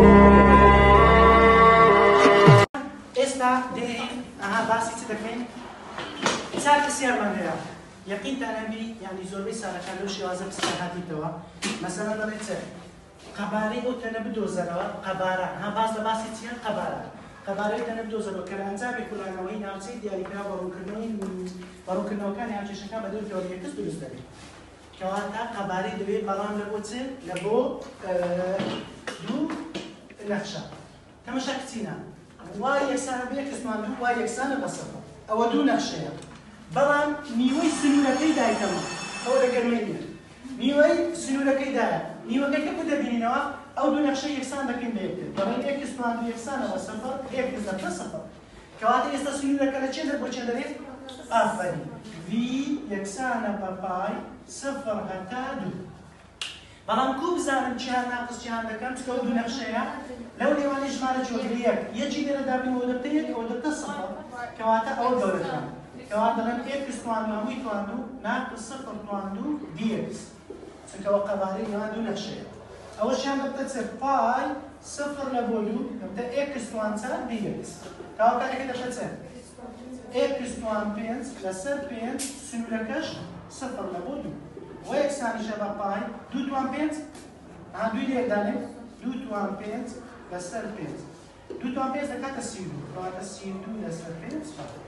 باسی چ دەکەین چار پرسیارمان هەیە یەقینتان هەبی یعنی زۆربەی ساڵەکان لەو شێوازە پرسیار هاتیتەوە مەسەڵەن دەڵێت چ قەبارەی ئەو تەنە بدۆزەرەوە قەبارە ها باز لە باسی چییە قەبارە قەبارەی تەنە بدۆزەرەوە کە لە ئەنجامی کۆلانەوەی ناوچەی دیاریکرا بەڕوونکردنەوەکانی هاوچێشەکان بە دەور تێۆریە کەس دروست دەبێت کەواتە قەبارەی دەبێت بەڵام لە بۆ چ لە بۆ دوو نەخشە تەماشا کچینە وای یەکسانە بە یەکسمان دوو وای یەکسانە بە سەفەر ئەوە دوو نەخشەیە بەڵام نیوەی سنوورەکەی دایکەمە ئەوە لەگەرمەی نییە نیوەی سنوورەکەی دایە نیوەکەی کە دەبینینەوە ئەو دوو نەخشە یەکسان دەکەین بە یەکتر دەڵێن یەکسمان دوو یەکسانە بە سەفەر یەکس دەکە سەفەر کەواتە ئێستا سنوورەکە لە چێ بۆ چێ دەبێت ئافەرین وی یەکسانە بە پای سەفەر هەتا دوو بەڵام کو بزانم چیان ناقص چیان دەکەم چکە دوو نەخشەیە لەو نێوانی ژمارە جۆگری یەک یەکی لێرە دابینەوە دەبتە یەک ئەوە دەبتە سەفەر کەواتە ئەوە گەورەترە کەواتە دەڵێن ئێکس تواندوو هەمووی تواندوو ناقص سەفەر تواندوو دیەکس چونکەوە قەبارەی نێوان دوو نەخشەیە ئەوەشیان دەبتە چ پای سەفەر لە بۆ دوو دەبتە ئێکس توان چەند دیەکس تاواکارێکی دەبتە چ ئێکس توان پێنج لەسەر پێنج سنوورەکەش سەفەر لە بۆ دوو و یەکسانیشە بە پای دوو توان پێنج دوی لێدانێت دوو توان پێنج لەسەر پێنج دوو توان پێنج دەکاتە سی و دوو کەواتە سی و دوو لەسەر پێنج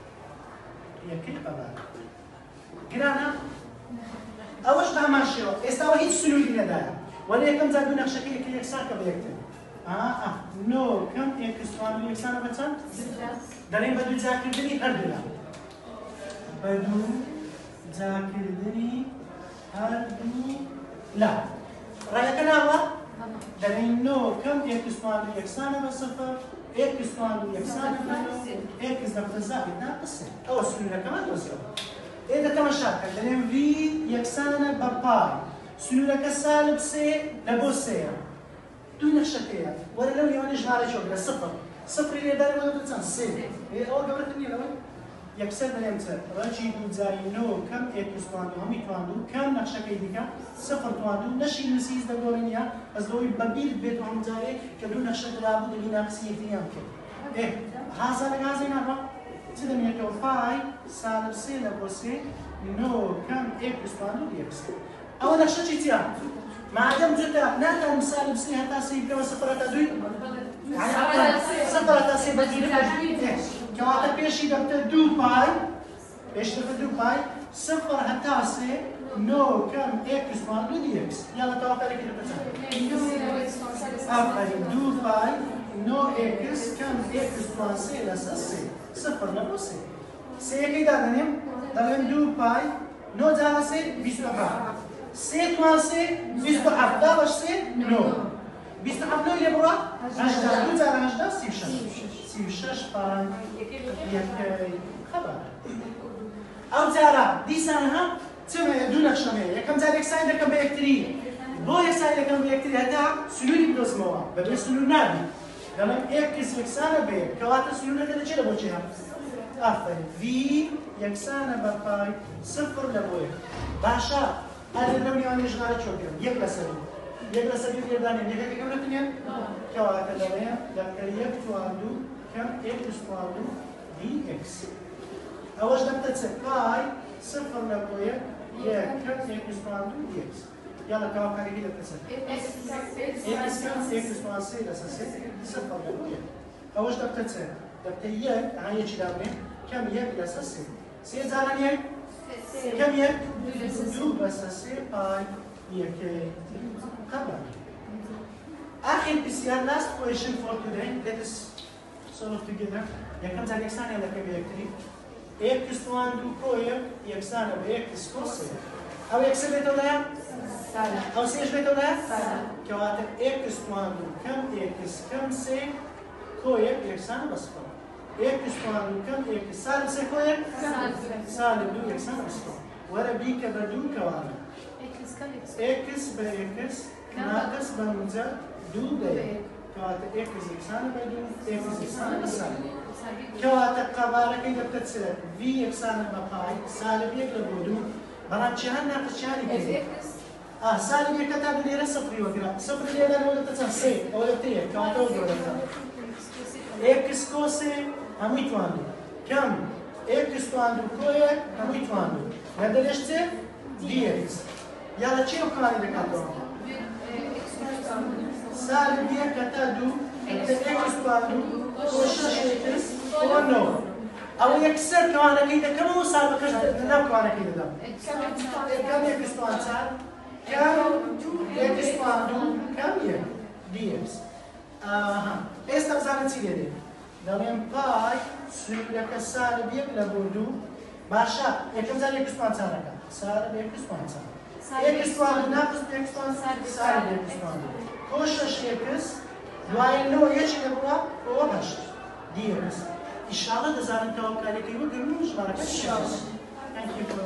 یەکەی قەبارە گرانە ئەوەش داماشەوە ئێستاوە هیچ سنووری نەدایە وەلا یەکەم جار دوو نەخشەکە یەکسان کە بە یەکتر نۆ کەم ئێکس توان دوو یەکسانە بە چەند دەڵێن بە دوو جاکردنی هەردوولا بە دوو جاکردنی هەردوولا ڕایەکە ناوە دەڵێن نۆ کەم ئێکس توان دوو یەکسانە بە سەفەر ئێکس توان دوو یەکسانە بە نۆ ئێکس دەبتە زائید ناقسێ ئەوە سنوورەکەمان دۆزیەوە ئێدە تەماشاکە دەڵێن وی یەکسانە بە پای سنوورەکە سالب سێ لە بۆ سێیە دوو نەخشەکەیە وەرە لەو نێوانی ژمارە جۆگرە سەفەر سەفری لێدانەوە دەبتە چەند سێ ئەوە گەورەتر نییە لەوەی یەکسەر دەڵێن چ ڕەجی دوو جاری نۆ کەم ئێکس تواندوو هەمووی تواندوو کەم نەخشەکەی دیکە سەفەر تواندوو نەشی نووسی هیچ دەگۆڕی نییە بەس لەوەی بەبیر بێت هەموو جارێ کە دوو نەخشە درابوو دەبی ناقسی یەکتریان بکەیت هازا لە گازی ناڕە چ دەمێتەوە پای سالب سێ لە بۆ سێ نۆ کەم ئێکس تواندوو یەکس ئەوە نەخشەی چییە مادەم جدا ناتوانم سالب سێ هەتا سێ بکەوە سەفەر هەتا دووی سەفەر هەتا سێ بەگیرم کەواتە پێشی دەبتە دوو پای پێشتر بە دوو پای سەفەر هەتا سێ نۆ کەم ئێکس تواندوو دیەکس یاڵە تەواکارێکی دەبتە چەند ئافرین دوو پای نۆ ئێکس کەم ئێکس توان سێ لەسەر سێ سەفەر لە بۆ سێ سێیەکەی دادەنێم دەڵێن دوو پای نۆ جارە سێ بیست و هەفت سێ توان سێ بیست و هەفت داڵەش سێ نۆ بیست و هەفت نۆی لێ بڕوە هەژدا دوو جارە هەژدا سی و شەش سی و شەش پای یەکەی خەبارە ئەو جارە دیسان هەم چمەیە دوو نەخشەمەیە یەکەم جار یەکسانی دەکەم بە یەکتری بۆ یەکسانی دەکەم بە یەکتری هەتا سنووری بدۆزمەوە بەبێ سنوور نابی دەڵێم ئێکس یەکسانە بە یەک کەواتە سنوورەکە لە چێ لە بۆ چێ ئافرین وی یەکسانە بە پای سەفەر لە بۆ یەک باشە هەر لەو نێوانی ژمارە چۆکەم یەک لەسەر دوو یەک لەسەر دوو لێدانێن یەکێکی گەورەتر نییە کەواتە دەڵێن دەکە یەک تواندوو کەم ئێکس تواندوو دی ئێکس ئەوەش دەبتە چ پای سەفەر لە بۆ یەک یەک کەم ئێکس تواندوو دی ئێکس یاڵە تەواکارێکی دەبتە چ ئێکس کەم ئێکس توان سێ لەسەر سێ سەفەر لە بۆ یەک ئەوەش دەبتە چ دەبتە یەک یەکی دابنێ کەم یەک لەسەر سێ سێ جاران یەک کەم یەک دوو بەسەر سێ پای یەکەی قەبارە آخر پرسیار last question for today let us solve together یەکەم جار یەکسانیان دەکەم بە یەکتری ئێکس تواندوو کۆ یەک یەکسانە بە ئێکس کۆ سێ ئەو یەکسە بێتەوە لایە ئەو سێش بێتەوە لایە کەواتە ئێکس تواندوو کەم ئێکس کەم سێ کۆ یەک یەکسانە بە سەفەر ئێکس تواندوو کەم ئێکس سالب سێ کۆ یەک سالب دوو یەکسانە بە سەفەر وەرە بیکە بە دوو کەوانە ئێکس بە ئێکس ناقص بە نووجە دوو بە یەک کەواتە ئێکس یەکسانە بە دوو ئێکس یەکسانە بە سالب کەواتە قەبارەکەی دەبتە چ وی یەکسانە بە پای سالب یەک لە بۆ دوو بەڵام چیان ناقص چیانی سالب یەک تا دوو لێرە سفری وەگرا سفر لێرە لەوەدەتە چەند سێ ئەوە تەیە کەواتەوە گەورەتە ئێکس کۆسێ هەمووی تواندوو کەم ئێکس تواندوو کۆیە هەمووی تواندوو لەدەرێش چێ دیەکس یا لە چێ کاری دەکاتەوە سالب یەک تا دوو ئێکس تواندوو کۆ شەش ئێکس کۆ نەوە ئەوە یەکسەر کەوانەکەی دەکەم و سالبەکەش لەناو کەوانەکەی دەدەم کەم ئێکس توان چار کەم ئێکس تواندوو کەم یەک دیەکس ئێستا بزانە چی لێرێ دەڵێن پای سولەکە سالب یەک لە بۆ دوو باشە یەکەم جار ئێکس توان چارەکە سالب ئێکس توان چار ئێکس تواندوو ناقص ئێکس توان سالب ئێکس تواندوو کۆ شەش ئێکس دوایە نەوە یەکی لەبووە کۆ هەشت دیەکس ئینشاڵڵا دەزانن تەواو کارێکی وەگرن و ژمارەکە